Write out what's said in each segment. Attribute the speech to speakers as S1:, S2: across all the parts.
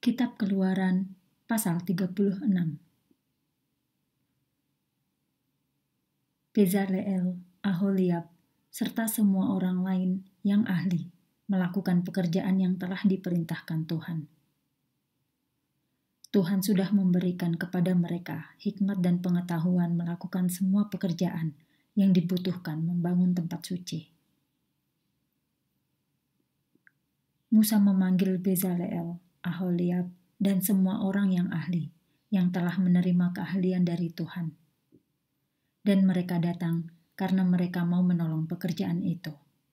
S1: Kitab Keluaran pasal 36. Bezaleel, Aholiab, serta semua orang lain yang ahli melakukan pekerjaan yang telah diperintahkan Tuhan. Tuhan sudah memberikan kepada mereka hikmat dan pengetahuan melakukan semua pekerjaan yang dibutuhkan membangun tempat suci. Musa memanggil Bezaleel, Aholiab, dan semua orang yang ahli, yang telah menerima keahlian dari Tuhan. Dan mereka datang karena mereka mau menolong pekerjaan itu.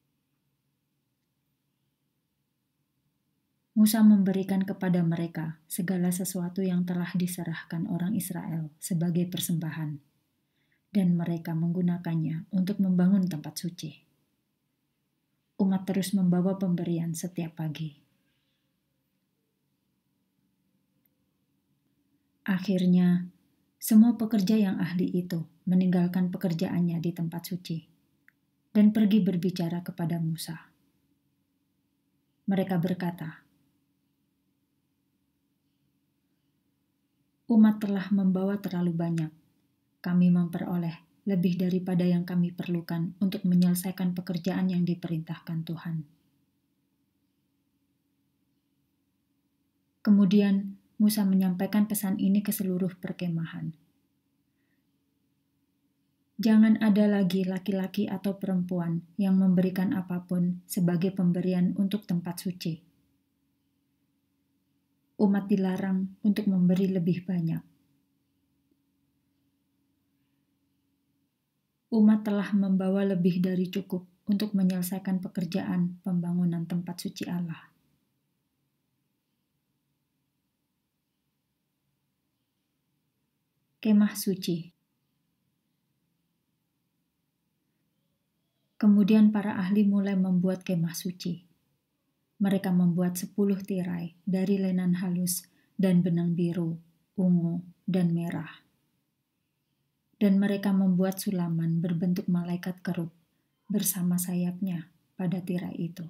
S1: Musa memberikan kepada mereka segala sesuatu yang telah diserahkan orang Israel sebagai persembahan, dan mereka menggunakannya untuk membangun tempat suci. Umat terus membawa pemberian setiap pagi. Akhirnya, semua pekerja yang ahli itu meninggalkan pekerjaannya di tempat suci dan pergi berbicara kepada Musa. Mereka berkata, "Umat telah membawa terlalu banyak. Kami memperoleh lebih daripada yang kami perlukan untuk menyelesaikan pekerjaan yang diperintahkan Tuhan." Kemudian Musa menyampaikan pesan ini ke seluruh perkemahan. Jangan ada lagi laki-laki atau perempuan yang memberikan apapun sebagai pemberian untuk tempat suci. Umat dilarang untuk memberi lebih banyak. Umat telah membawa lebih dari cukup untuk menyelesaikan pekerjaan pembangunan tempat suci Allah. Kemah suci. Kemudian para ahli mulai membuat kemah suci. Mereka membuat 10 tirai dari lenan halus dan benang biru, ungu, dan merah. Dan mereka membuat sulaman berbentuk malaikat kerub bersama sayapnya pada tirai itu.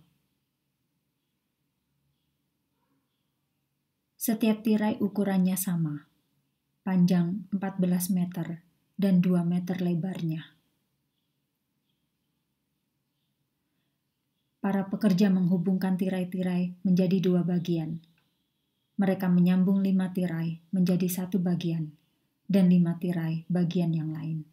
S1: Setiap tirai ukurannya sama, panjang 14 meter dan 2 meter lebarnya. Para pekerja menghubungkan tirai-tirai menjadi 2 bagian. Mereka menyambung 5 tirai menjadi 1 bagian, dan 5 tirai bagian yang lain.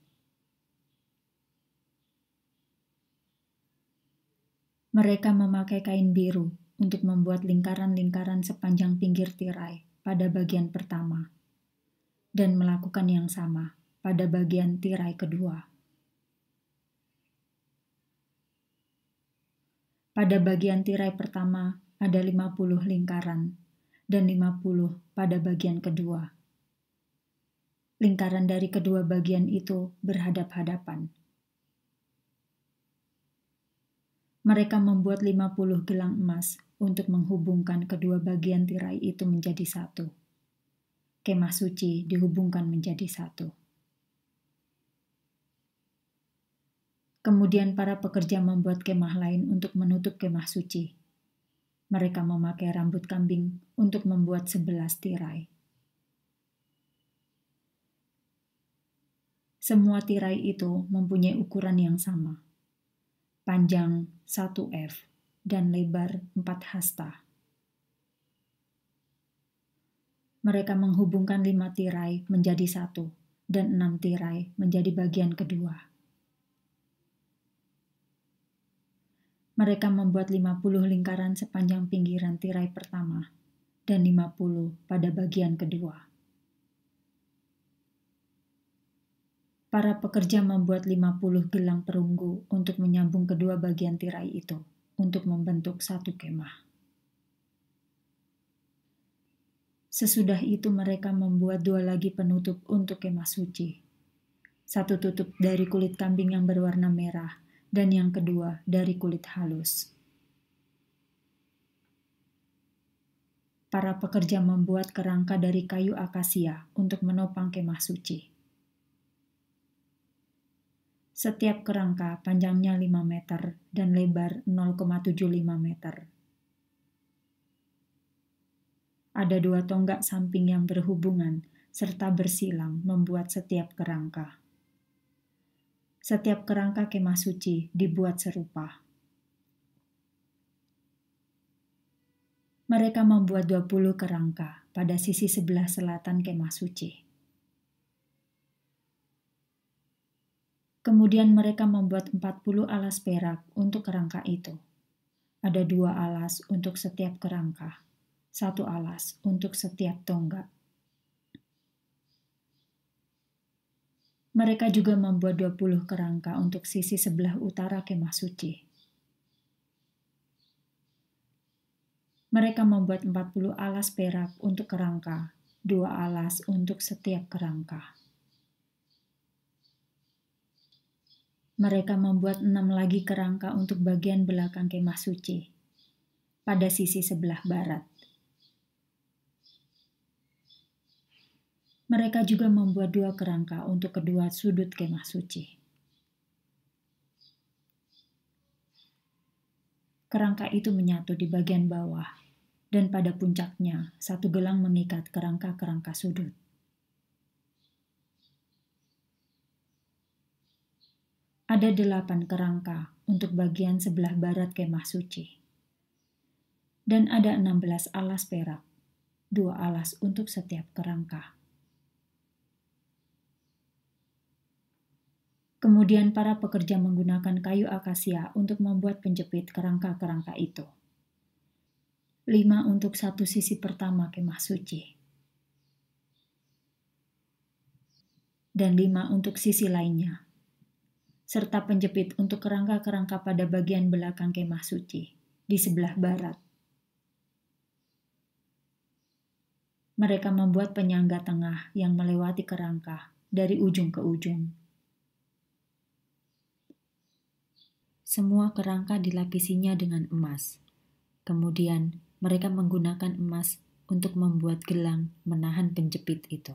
S1: Mereka memakai kain biru untuk membuat lingkaran-lingkaran sepanjang pinggir tirai pada bagian pertama, dan melakukan yang sama pada bagian tirai kedua. Pada bagian tirai pertama ada 50 lingkaran, dan 50 pada bagian kedua. Lingkaran dari kedua bagian itu berhadap-hadapan. Mereka membuat 50 gelang emas untuk menghubungkan kedua bagian tirai itu menjadi satu. Kemah suci dihubungkan menjadi satu. Kemudian para pekerja membuat kemah lain untuk menutup kemah suci. Mereka memakai rambut kambing untuk membuat 11 tirai. Semua tirai itu mempunyai ukuran yang sama. Panjang 1 F dan lebar 4 hasta. Mereka menghubungkan 5 tirai menjadi 1 dan 6 tirai menjadi bagian kedua. Mereka membuat 50 lingkaran sepanjang pinggiran tirai pertama dan 50 pada bagian kedua. Para pekerja membuat 50 gelang perunggu untuk menyambung kedua bagian tirai itu untuk membentuk satu kemah. Sesudah itu mereka membuat 2 lagi penutup untuk kemah suci. Satu tutup dari kulit kambing yang berwarna merah dan yang kedua dari kulit halus. Para pekerja membuat kerangka dari kayu akasia untuk menopang kemah suci. Setiap kerangka panjangnya 5 meter dan lebar 0,75 meter. Ada 2 tonggak samping yang berhubungan serta bersilang membuat setiap kerangka. Setiap kerangka kemah suci dibuat serupa. Mereka membuat 20 kerangka pada sisi sebelah selatan kemah suci. Kemudian mereka membuat 40 alas perak untuk kerangka itu. Ada 2 alas untuk setiap kerangka, 1 alas untuk setiap tonggak. Mereka juga membuat 20 kerangka untuk sisi sebelah utara kemah suci. Mereka membuat 40 alas perak untuk kerangka, 2 alas untuk setiap kerangka. Mereka membuat 6 lagi kerangka untuk bagian belakang kemah suci, pada sisi sebelah barat. Mereka juga membuat 2 kerangka untuk kedua sudut kemah suci. Kerangka itu menyatu di bagian bawah, dan pada puncaknya 1 gelang mengikat kerangka-kerangka sudut. Ada 8 kerangka untuk bagian sebelah barat kemah suci. Dan ada 16 alas perak, 2 alas untuk setiap kerangka. Kemudian para pekerja menggunakan kayu akasia untuk membuat penjepit kerangka-kerangka itu. 5 untuk satu sisi pertama kemah suci. Dan 5 untuk sisi lainnya. Serta penjepit untuk kerangka-kerangka pada bagian belakang kemah suci, di sebelah barat. Mereka membuat penyangga tengah yang melewati kerangka dari ujung ke ujung. Semua kerangka dilapisinya dengan emas. Kemudian mereka menggunakan emas untuk membuat gelang menahan penjepit itu.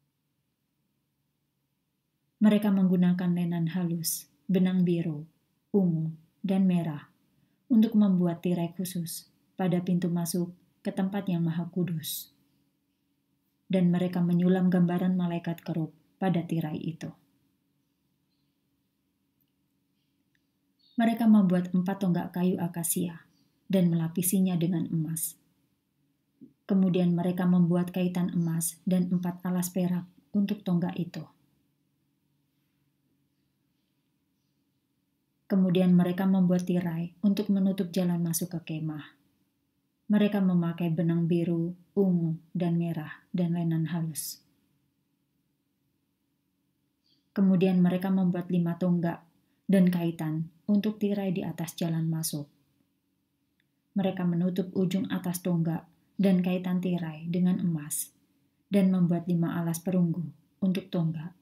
S1: Mereka menggunakan lenan halus, benang biru, ungu, dan merah untuk membuat tirai khusus pada pintu masuk ke tempat yang maha kudus. Dan mereka menyulam gambaran malaikat kerub pada tirai itu. Mereka membuat 4 tonggak kayu akasia dan melapisinya dengan emas. Kemudian mereka membuat kaitan emas dan 4 alas perak untuk tonggak itu. Kemudian mereka membuat tirai untuk menutup jalan masuk ke kemah. Mereka memakai benang biru, ungu, dan merah, dan lenan halus. Kemudian mereka membuat 5 tonggak dan kaitan untuk tirai di atas jalan masuk. Mereka menutup ujung atas tonggak dan kaitan tirai dengan emas, dan membuat 5 alas perunggu untuk tonggak.